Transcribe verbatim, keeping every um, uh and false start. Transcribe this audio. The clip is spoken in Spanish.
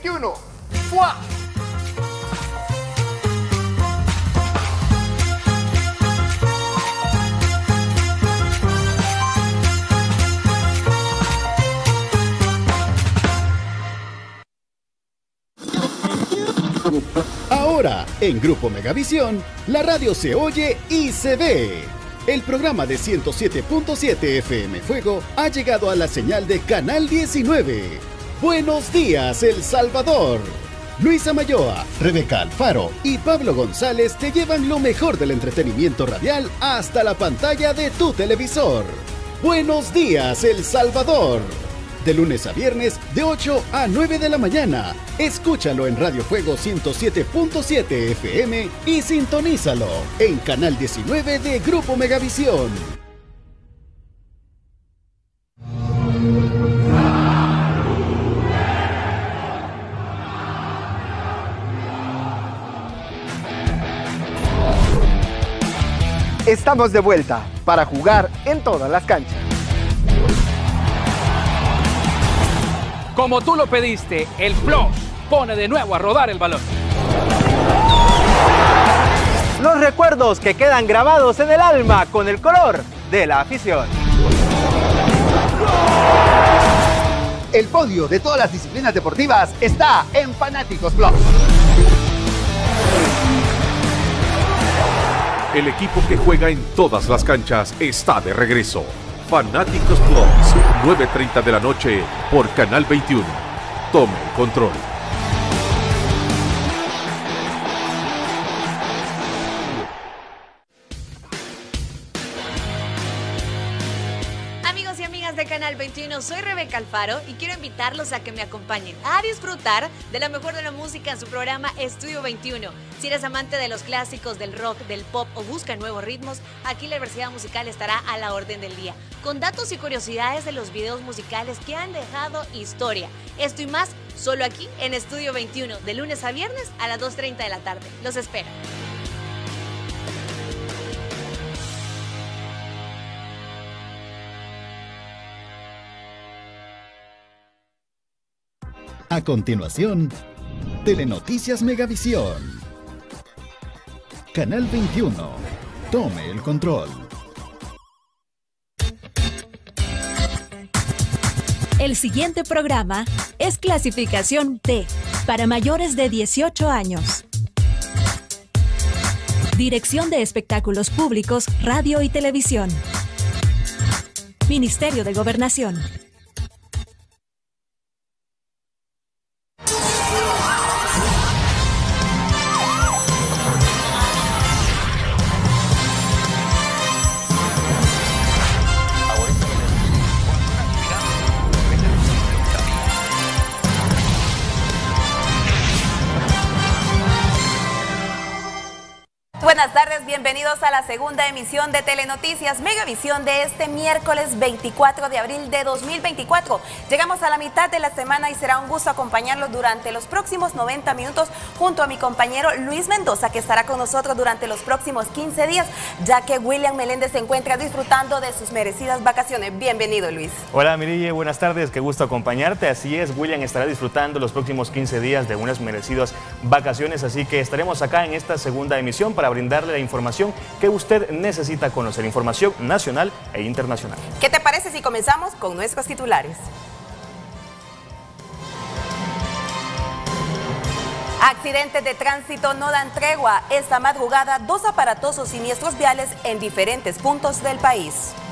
veintiuno. ¡Fua! Ahora, en Grupo Megavisión, la radio se oye y se ve. El programa de ciento siete punto siete F M Fuego ha llegado a la señal de Canal diecinueve. Buenos días, El Salvador. Luisa Mayoa, Rebeca Alfaro y Pablo González te llevan lo mejor del entretenimiento radial hasta la pantalla de tu televisor. Buenos días, El Salvador. De lunes a viernes, de ocho a nueve de la mañana. Escúchalo en Radio Fuego ciento siete punto siete F M y sintonízalo en Canal diecinueve de Grupo Megavisión. Estamos de vuelta para jugar en todas las canchas. Como tú lo pediste, el Plus pone de nuevo a rodar el balón. Los recuerdos que quedan grabados en el alma con el color de la afición. El podio de todas las disciplinas deportivas está en Fanáticos Plus. El equipo que juega en todas las canchas está de regreso. Fanáticos Plus, nueve treinta de la noche por Canal veintiuno. Tome el control. Amigos y amigas de Canal veintiuno, soy Rebeca Alfaro y quiero invitarlos a que me acompañen a disfrutar de la mejor de la música en su programa Estudio veintiuno. Si eres amante de los clásicos, del rock, del pop o busca nuevos ritmos, aquí la diversidad musical estará a la orden del día, con datos y curiosidades de los videos musicales que han dejado historia. Esto y más, solo aquí en Estudio veintiuno, de lunes a viernes a las dos treinta de la tarde. Los espero. A continuación, Telenoticias Megavisión. Canal veintiuno. Tome el control. El siguiente programa es clasificación T, para mayores de dieciocho años. Dirección de Espectáculos Públicos, Radio y Televisión. Ministerio de Gobernación. Buenas tardes, bienvenidos a la segunda emisión de Telenoticias Megavisión de este miércoles veinticuatro de abril de dos mil veinticuatro. Llegamos a la mitad de la semana y será un gusto acompañarlos durante los próximos noventa minutos junto a mi compañero Luis Mendoza, que estará con nosotros durante los próximos quince días, ya que William Meléndez se encuentra disfrutando de sus merecidas vacaciones. Bienvenido, Luis. Hola, Mirille, buenas tardes, qué gusto acompañarte. Así es, William estará disfrutando los próximos quince días de unas merecidas vacaciones, así que estaremos acá en esta segunda emisión para brindarle la información que usted necesita conocer, información nacional e internacional. ¿Qué te parece si comenzamos con nuestros titulares? Accidentes de tránsito no dan tregua. Esta madrugada, dos aparatosos siniestros viales en diferentes puntos del país.